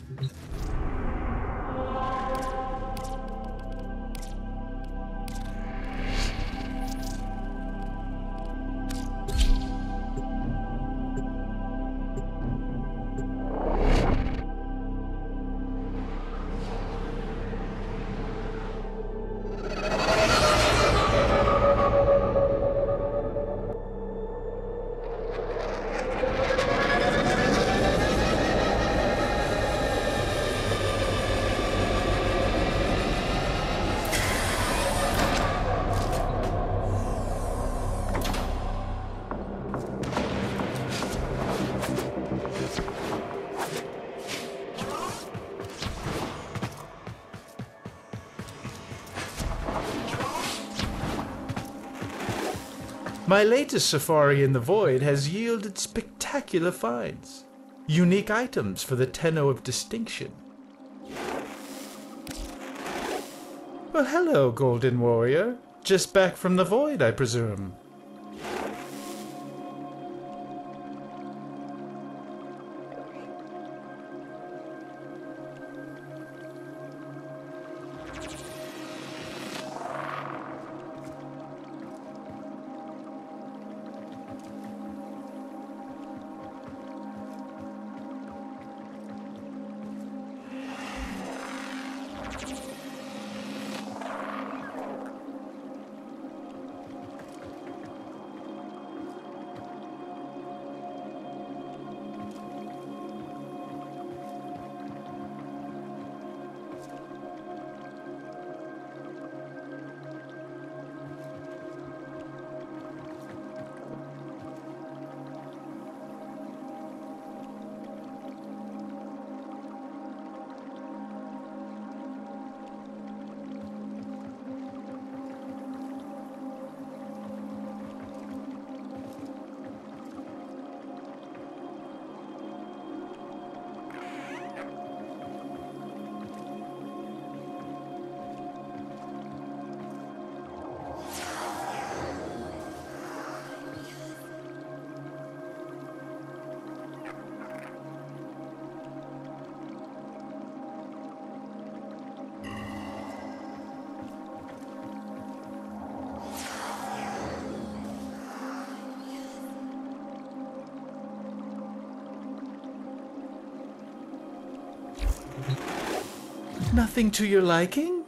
My latest safari in the void has yielded spectacular finds. Unique items for the Tenno of Distinction. Well, hello, Golden Warrior. Just back from the void, I presume. Nothing to your liking?